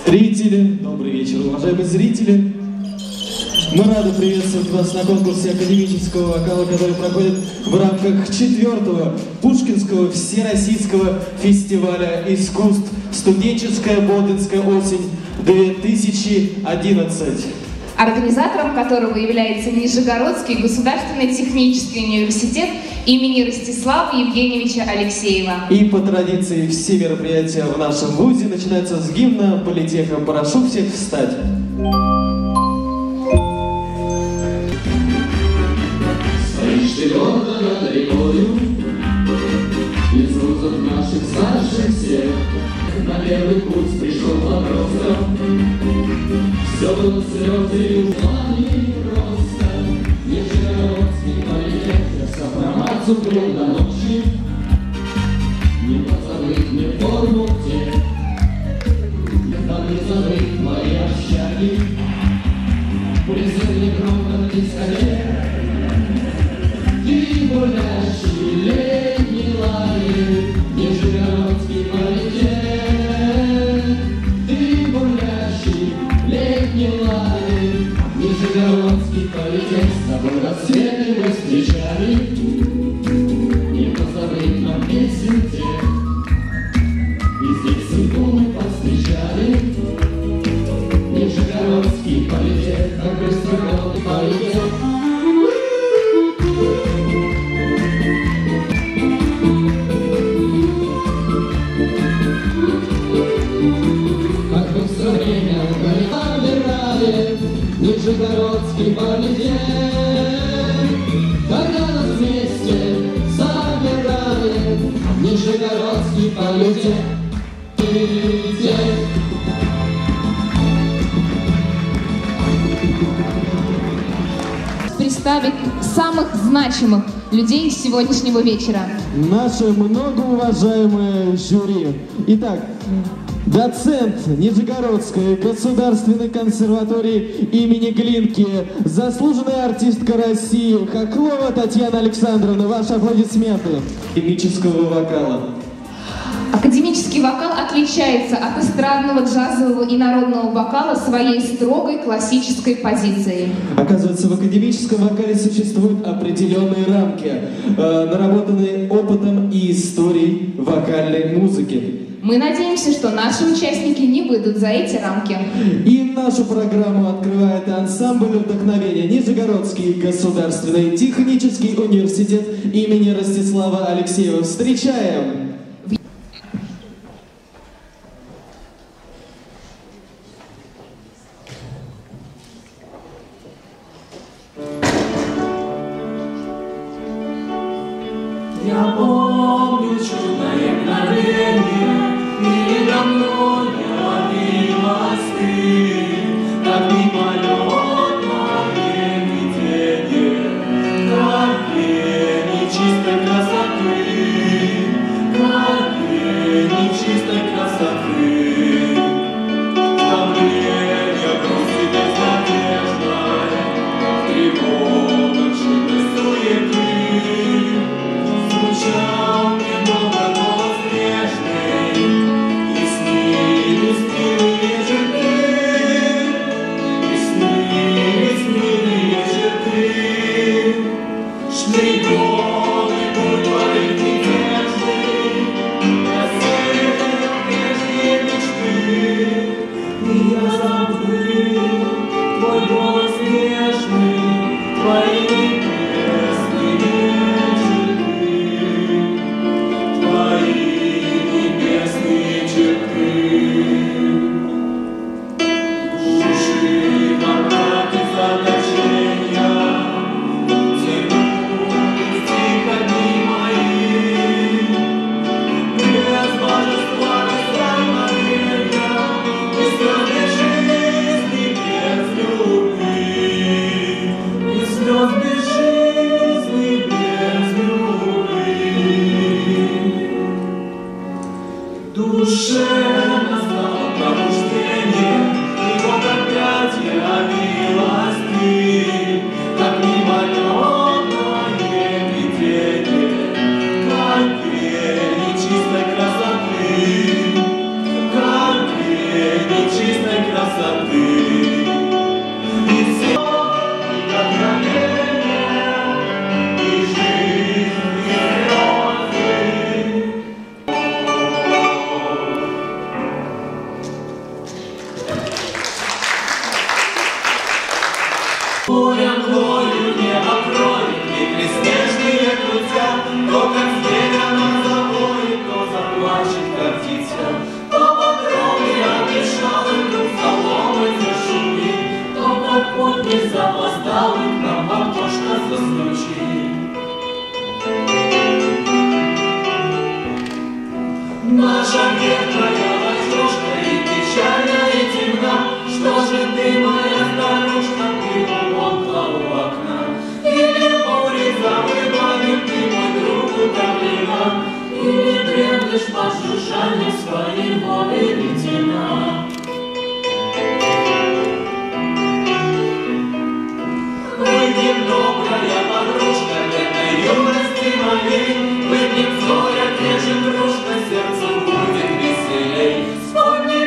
Зрители, добрый вечер, уважаемые зрители. Мы рады приветствовать вас на конкурсе академического вокала, который проходит в рамках 4-го Пушкинского Всероссийского фестиваля искусств «Студенческая Боденская осень-2011», организатором которого является Нижегородский государственный технический университет имени Ростислава Евгеньевича Алексеева. И по традиции все мероприятия в нашем вузе начинаются с гимна политеха. Прошу всех встать. Стоишь ты гордо над рекою, из вузов наших старших всех. На первый путь пришел вопрос. Все было слезы и упали просто. Нижегородский политех, сопроматцу крыл до ночи. Не позабыть мне форму тех, да не забыть мои общаги. Призыв негромко на дискотеке. Ты гулящий летний лагерь, Нижегородский политех. Ты гулящий летний лагерь, Нижегородский политех. С тобой рассветы мы встречали, не позабыть нам песен тех. И здесь судьбу мы повстречали, Нижегородский политех, как быстрый политех. Нижегородский политех, когда нас вместе собирали, Нижегородский политех, Представить самых значимых людей сегодняшнего вечера. Наше многоуважаемое жюри. Итак, доцент Нижегородской государственной консерватории имени Глинки, заслуженная артистка России Хохлова Татьяна Александровна. Ваши аплодисменты. Академического вокала. Академический вокал отличается от эстрадного, джазового и народного вокала своей строгой классической позицией. Оказывается, в академическом вокале существуют определенные рамки, наработанные опытом и историей вокальной музыки. Мы надеемся, что наши участники не выйдут за эти рамки. И нашу программу открывает ансамбль вдохновения Нижегородский государственный технический университет имени Ростислава Алексеева. Встречаем! Я помню чудное мгновение, передо мной явилась ты, как мимолетное видение, как тени чистой красоты, как тени чистой красоты. Томление грусти безнадежной, тревога чудной суеты. Звучал мне долго голос нежный, и снилось запоздалый к нам в окошко застучит. Наша бедная лачушка и печальна, и темна. Что же ты, моя старушка, ты умолкла у окна? Или бурей завыванием ты, мой друг, утомлена? Или дремлешь под жужжанием своего веретена? Выпьем, добрая подружка, бедной юности моей, выпьем с горя, где же дружка, сердцу будет веселей. Вспомни,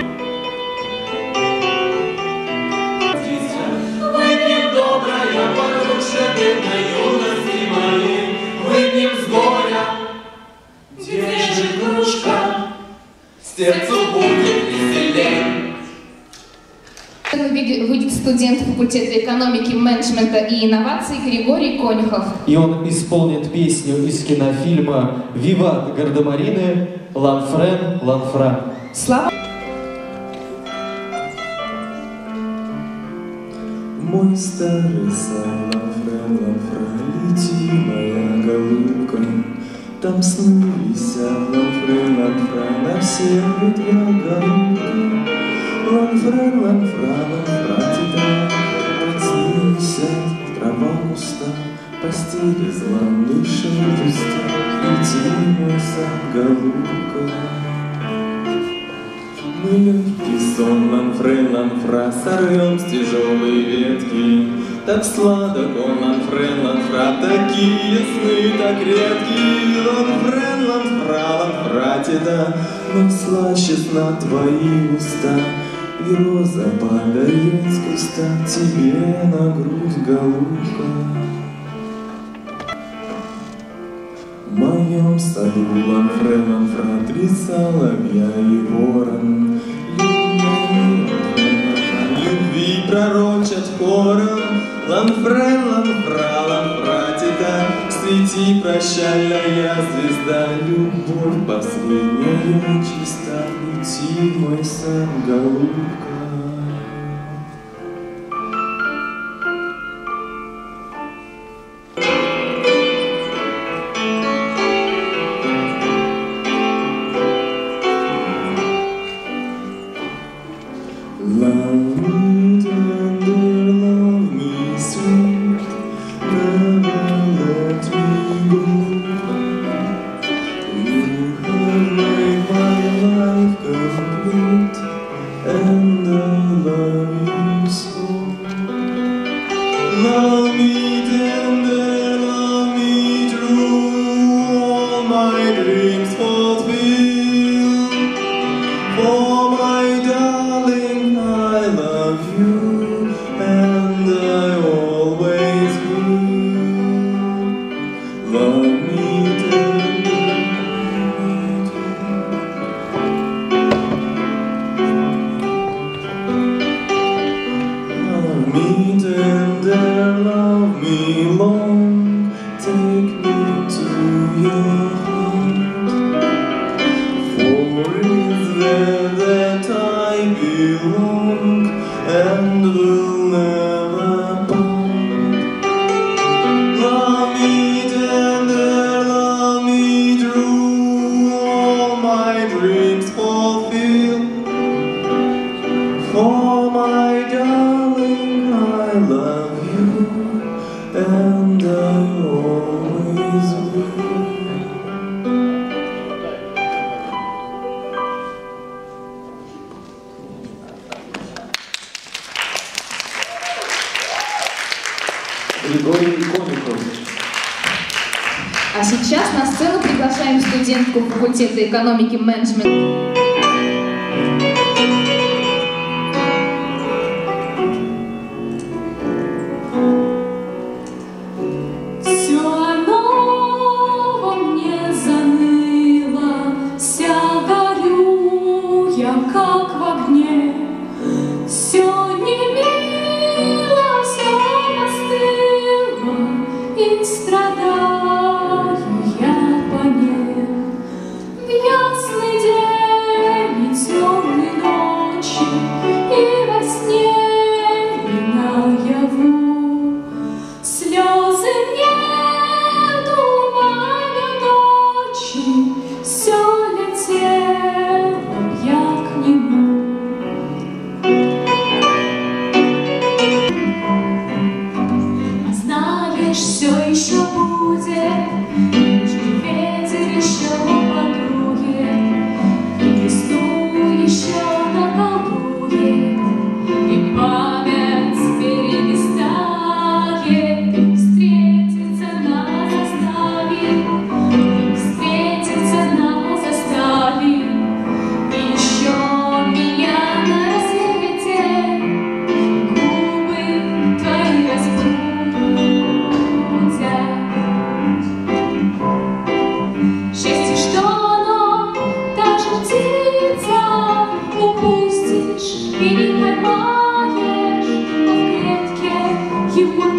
выпьем, добрая подружка, бедной юности моей, выпьем с горя, где же дружка, сердцу будет веселей. Выйдет студент факультета экономики, менеджмента и инноваций Григорий Конюхов. И он исполнит песню из кинофильма «Виват Гардемарины» «Ланфрен, Ланфра». Слава. Мой старый сан, Ланфрен, Ланфра, лети, моя голубка. Там сны висят, Ланфрен, Ланфра, на всех ветвях голубка. Ланфрен, Ланфра, Ланфра, тебя проснися, трава густа, постели злам, дыши пуста, лети, мой сан, голубка. Мы легкий сон, Ланфрен, Ланфра, сорвем с тяжелой ветки. Так сладок он, Ланфрен, Ланфра, такие сны так редкие. Ланфрен, Ланфра, Ланфра, тебя, но слаще сна твои уста. И роза падает с куста тебе на грудь, голубка. В моем саду, Ланфрен, Ланфра, 3 соловья и ворон. Любви пророчат хором. Ланфрен, Ланфра, Ланфра, тебя свети, прощальная звезда. Любовь последняя чиста, лети, мой сан, голубка. Love me tender, love me sweet, never let me go. You have made my life complete, and I love you so. Love me tender, love me true, all my dreams fulfill. For my darling, I love you, and I always will. Love me tender, love me tender, love me long, take me to your heart. For is there that I belong and will never part? Love me tender, love me true, all my dreams fulfill. For my darling, I love you, and I always will. Григорий Конюхов. А сейчас на сцену приглашаем студентку факультета экономики, менеджмента. Страдаю я по ней в ясный день.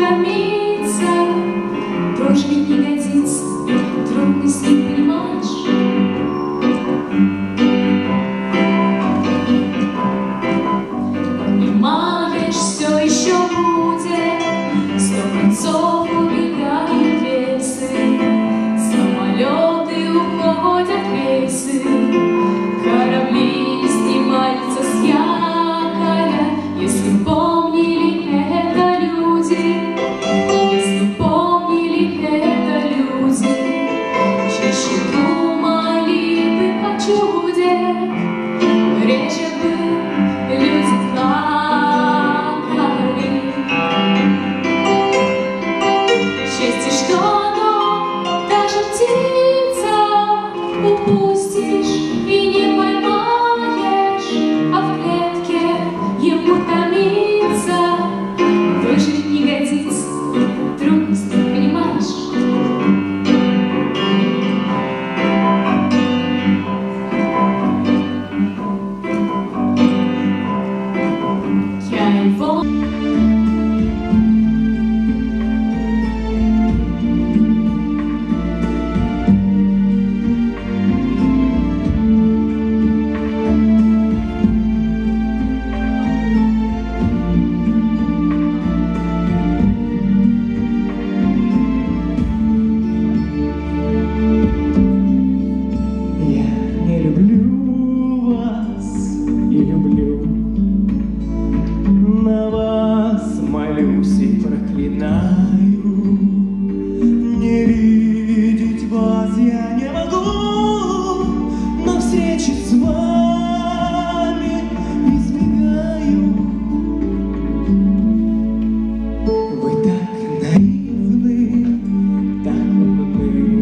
утомиться, тоже ведь не годится, трудно с ним, понимаешь? Понимаешь, все еще будет, 100 концов убегают рельсы, самолеты уходят в рейсы, корабли снимаются с якоря, если помнили это люди, если помнили это люди, чаще думали бы о чуде, реже бы люди плакали. Счастье, что оно, даже птица, упустишь и не поймаешь, а в клетке ему томиться, выжить не годится, трудности, понимаешь? Я его... Я не люблю вас и люблю, на вас молюсь и проклинаю. Не видеть вас я не могу, но встречи с вами избегаю. Вы так наивны, так умны,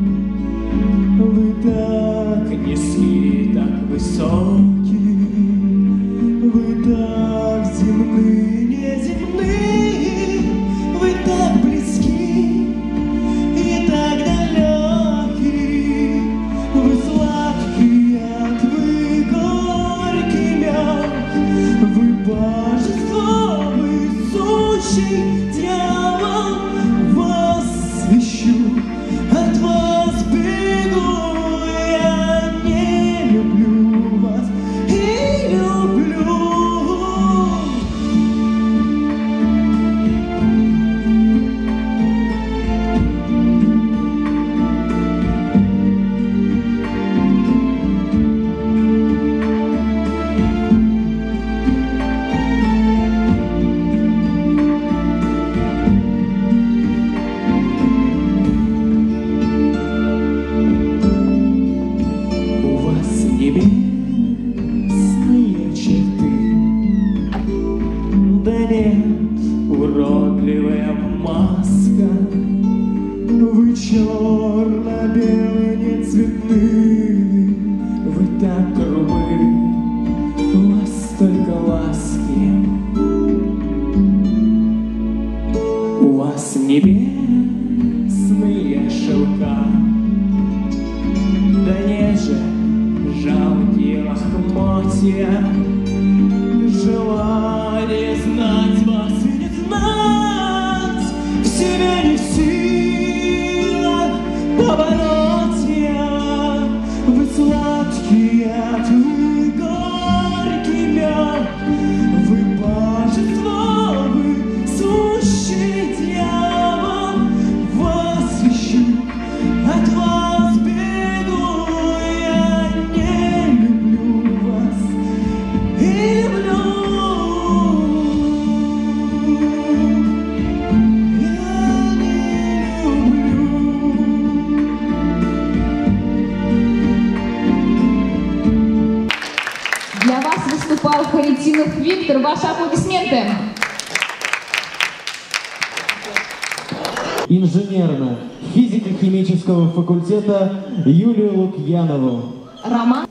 вы так низки, так высоки, вы так земны, неземны, вы так близки и так далеки, вы сладкие, вы горький мед, вы божество, вы сущий дьявол, вас ищу, от вас бегу, я не люблю вас и люблю. У вас небесные черты, да нет, уродливая маска, вы черно-белые, не цветны, вы так грубы, у вас только ласки, у вас небесные шелка, да неже жалкие лохмотья, желание знать вас и не знать, в себе не в силах побороть я. Вы сладкие, вы горький мед, вы божество, вы сущий дьявол, вас ищу, от вас бегу, я не люблю вас и люблю. Я не люблю. Для вас выступал Харитинов Виктор. Ваши аплодисменты. Инженерно-физико-химического факультета Юлию Лукьянову. Роман.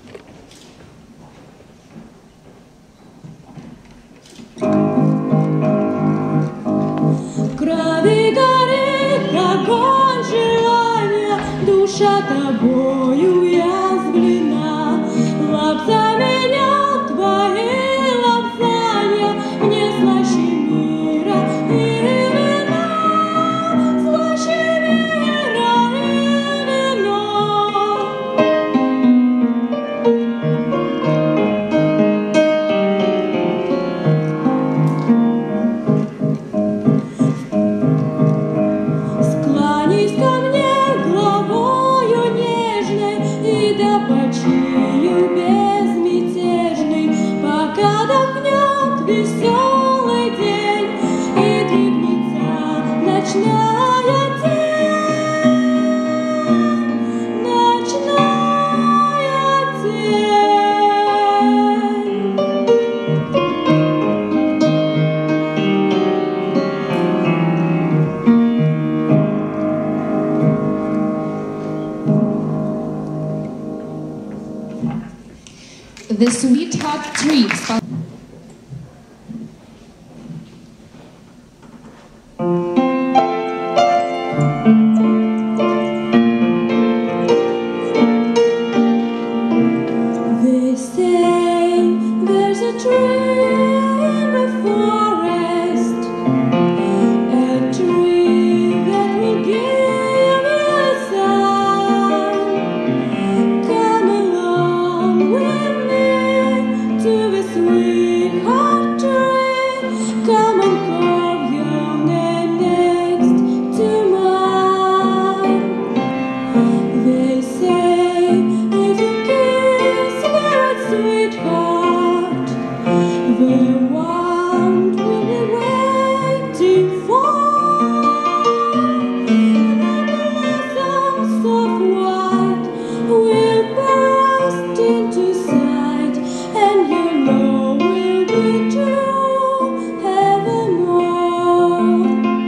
Крови горит огонь желания, душа тобою язвлена. Лапза меня твои лапзания, не слаще мира и The Sweetheart Tree. They say there's a tree in the forest, a tree that will give you a sign. Come along with me to the sweetheart tree. Come and carve your name next to mine. They say if you kiss their sweetheart, the one will be waiting for. The blossoms of white will burst into sight, and your love will be true evermore.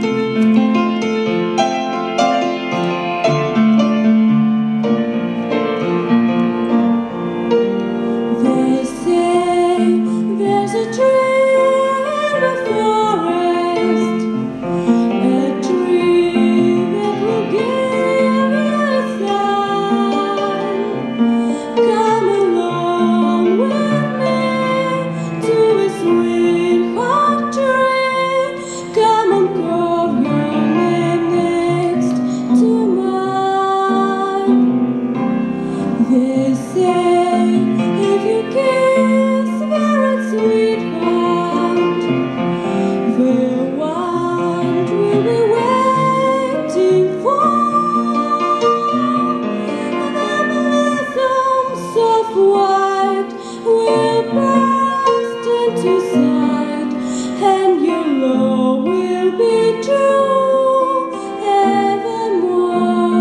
They say there's a tree in the forest, a tree that will give you a sign. Come along with me to a sweetheart tree. Come and carve your name next to mine. They say if you kiss their sweetheart, the one will be waiting for. The blossoms of white will burst into sight, and your love will be true evermore.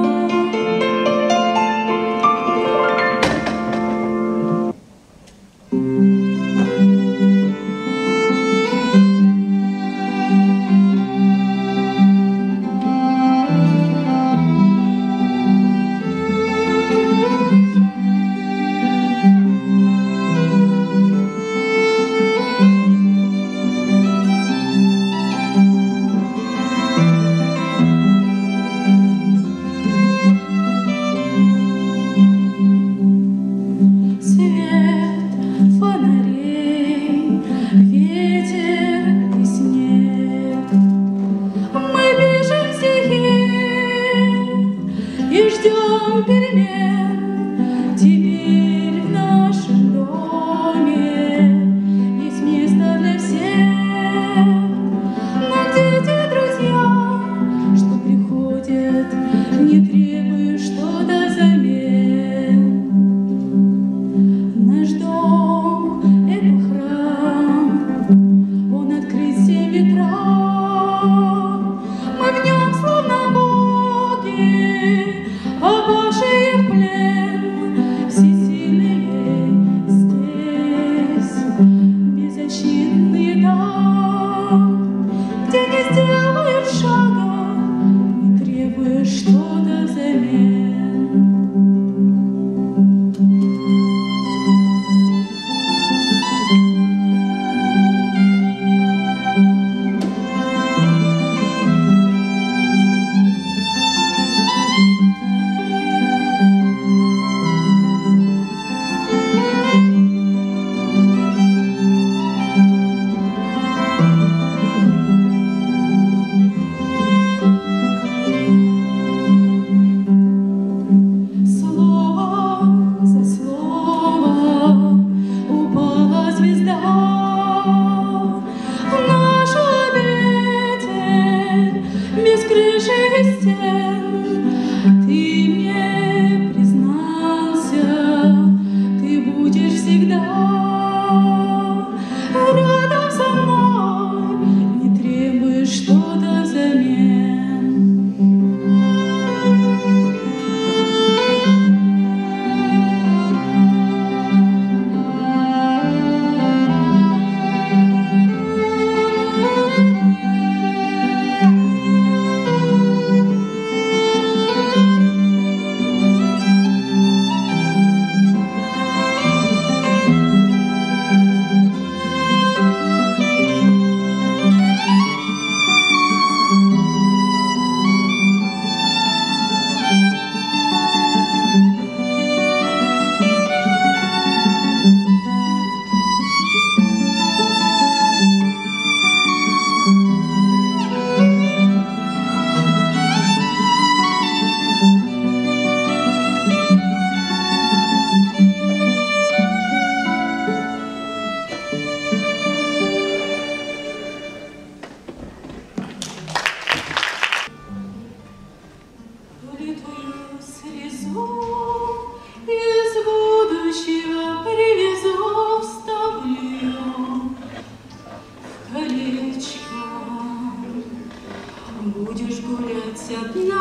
Свет фонарей, ветер и снег. Мы бежим стихи и ждем перемен. Теперь в нашем доме есть место для всех. Но где те друзья, что приходят, не требуя что-то взамен? Наш дом — это храм, он открыт всем ветрам. Мы в нем словно боги, а Божий в плен. Всесильные здесь, беззащитные там, где не сделают шага, не требуя что-то взамен. Будешь гулять одна,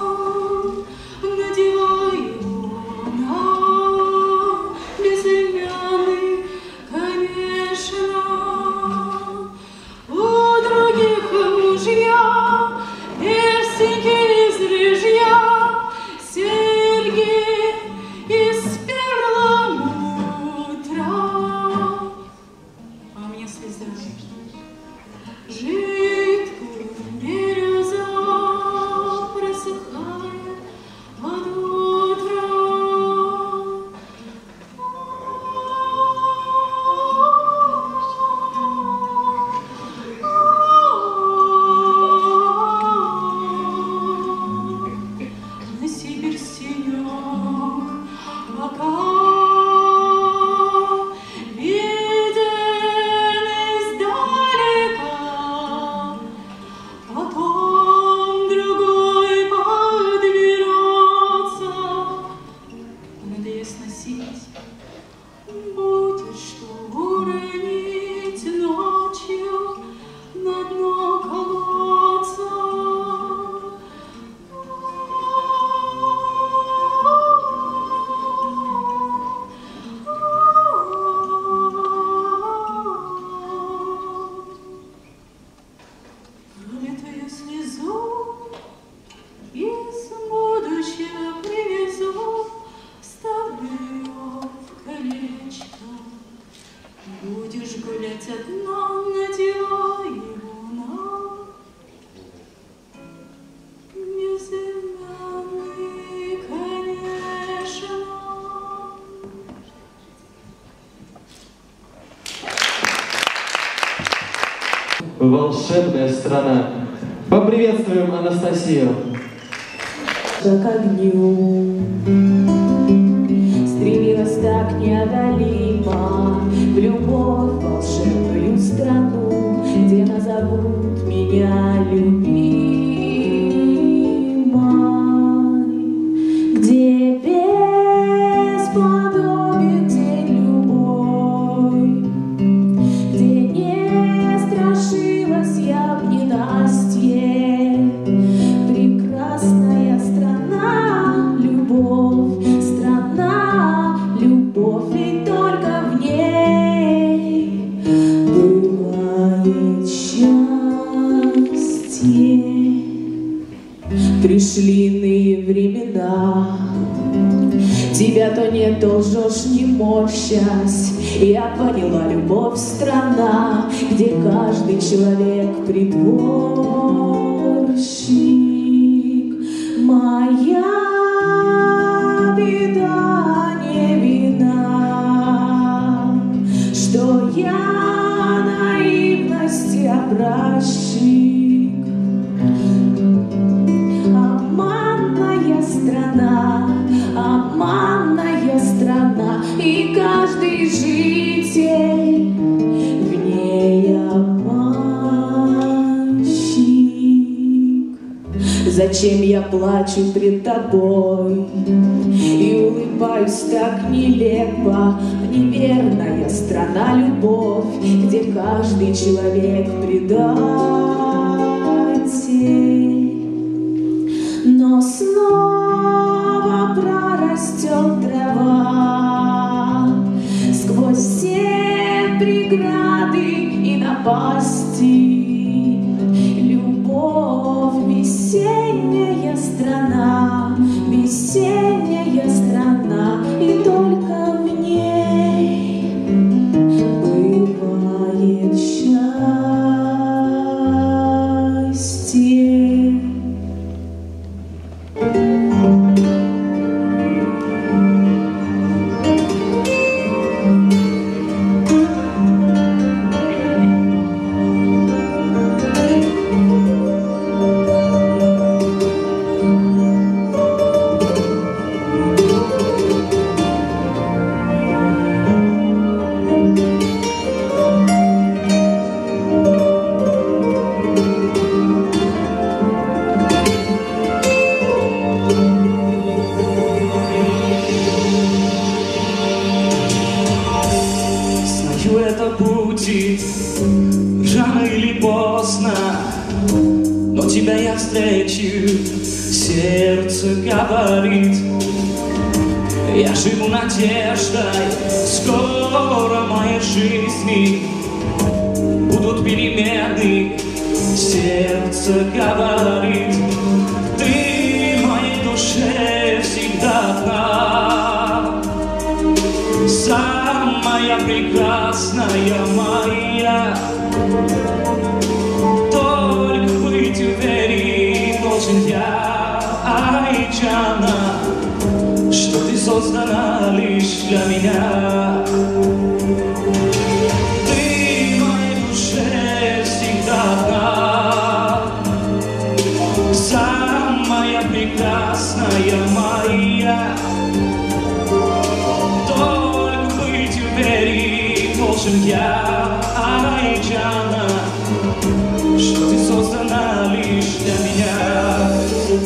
надевай его на безымянный, конечно. У других мужья, персики из рыжья, серьги из перламутра. А мне слеза жидкую бирюза просыхает от утра. На сибирь синёк пока виден издалека, потом другой подберется. Надоест носить, будет что уронить ночью на дно колодца. Пролитую слезу из будущего привезу, ставлю ее в колечко. Будешь гулять одна, надевай его на безымянный, конечно. Волшебная страна. Поприветствуем Анастасию. К огню стремилась так неодолимо в любовь волшебную страну, где назовут меня любимой, где бесподобен день любой, где не страшилась я в ненастье. Прекрасная страна, любовь, и только в ней бывает счастье. Пришли иные времена, тебя то нет, то лжешь, не морщась. Я поняла, любовь — страна, где каждый человек притворщик. Моя беда не вина, что я наивности образчик. Обманная страна, и каждый житель в ней обманщик. Зачем я плачу пред тобой и улыбаюсь так нелепо? Неверная страна, любовь, где каждый человек предатель. Но снова прорастет трава сквозь все преграды и напасти. Любовь — весенняя страна, и только в ней бывает счастье. тебя я встречу, сердце говорит. Я живу надеждой, скоро в моей жизни будут перемены. Сердце говорит, ты в моей душе всегда одна, самая прекрасная моя. Только быть уверен должен я, Айчана, что ты создана лишь для меня. Ты в моей душе всегда одна, самая прекрасная моя. Только быть уверен должен я, Айчана, что ты создана лишь для меня.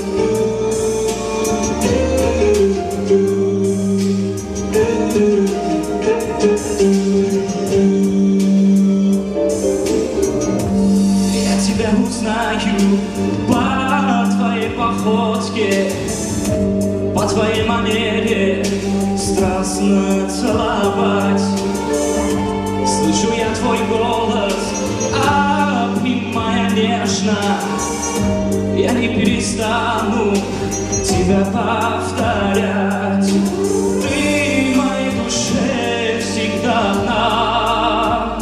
Я тебя узнаю по твоей походке, по твоей манере страстно целовать. Слышу я твой голос, обнимая нежно, я не перестану тебя повторять. Ты в моей душе всегда одна,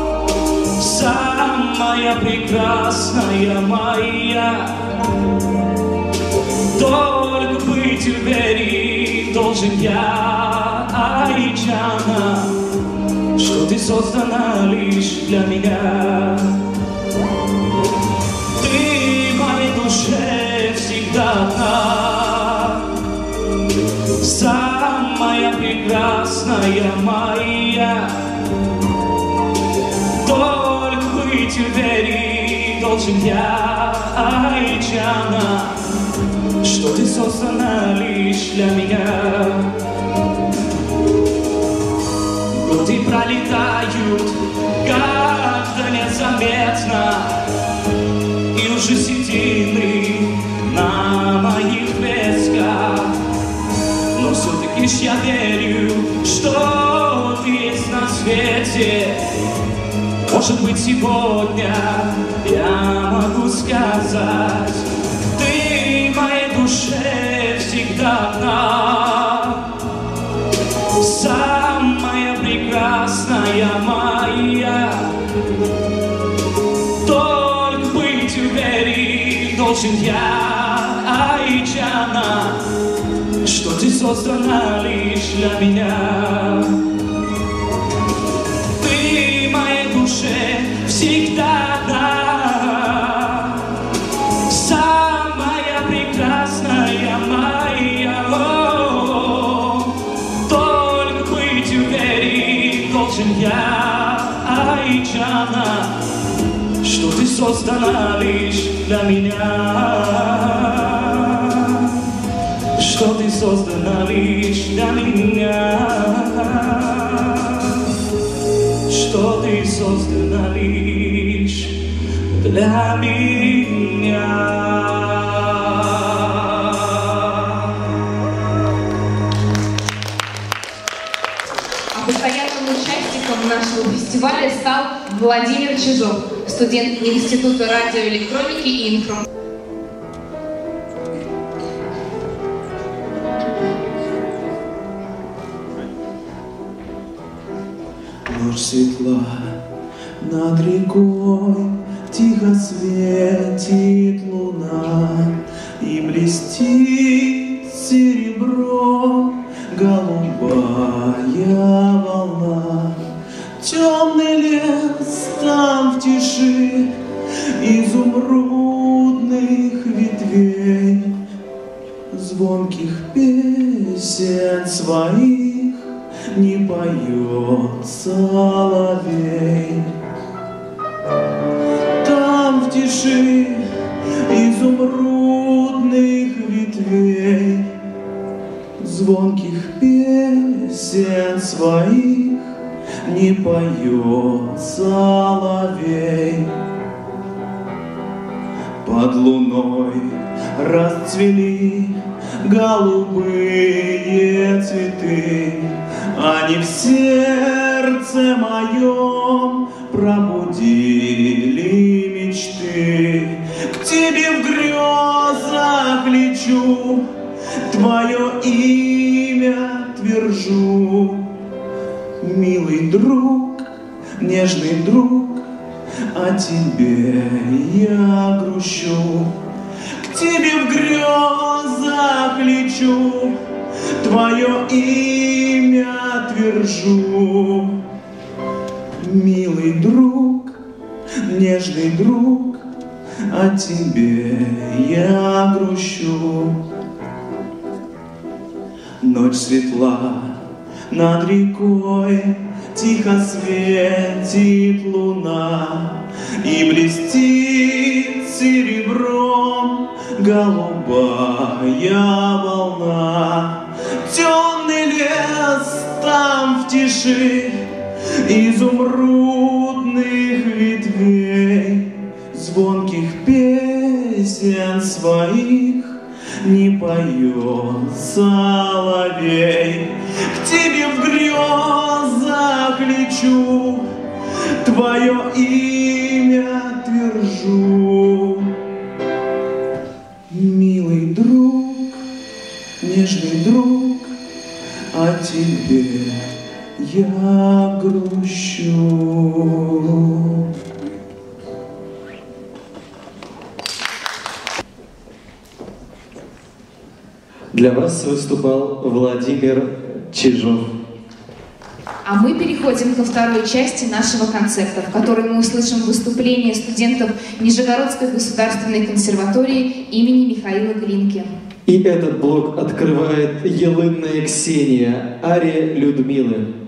самая прекрасная моя. Только быть уверен должен я, Айчана, что ты создана лишь для меня. Ты в моей душе всегда одна, самая прекрасная моя. Только быть уверен должен я, Айчана, что ты создана лишь для меня. Годы пролетают как-то незаметно, и уже седины на моих висках. Но все-таки ж я верю, что ты есть на свете. Может быть, сегодня я могу сказать, ты в моей душе всегда одна, самая прекрасная моя. Только быть уверен должен я, Айчана, что ты создана лишь для меня. Ты в моей душе всегда одна, самая прекрасная моя. Только быть уверен должен я, Айчана, что ты создана лишь для меня. Что ты создана лишь для меня. Что ты создана лишь для меня. Постоянным участником нашего фестиваля стал Владимир Чижов, студент Института радиоэлектроники и информатики. Ночь светла над рекой, тихо светит луна, и блестит серебром голубая волна. Темный лес там в тиши изумрудных ветвей, звонких песен своих не поет соловей. Там в тиши изумрудных ветвей, звонких песен своих не поет соловей. По Над луной расцвели голубые цветы, они в сердце моем пробудили мечты. К тебе в грезах лечу, твое имя твержу. Милый друг, нежный друг, о тебе я грущу. К тебе в грезах лечу, твое имя твержу. Милый друг, нежный друг, о тебе я грущу. Ночь светла над рекой, тихо светит луна, и блестит серебром голубая волна. Темный лес там в тиши изумрудных ветвей, звонких песен своих не поет соловей. К тебе в грезах лечу, твое имя твержу. Милый друг, нежный друг, о тебе я грущу. Для вас выступал Владимир Чижов. А мы переходим ко второй части нашего концерта, в которой мы услышим выступление студентов Нижегородской государственной консерватории имени Михаила Глинки. И этот блок открывает Елынная Ксения, ария Людмилы.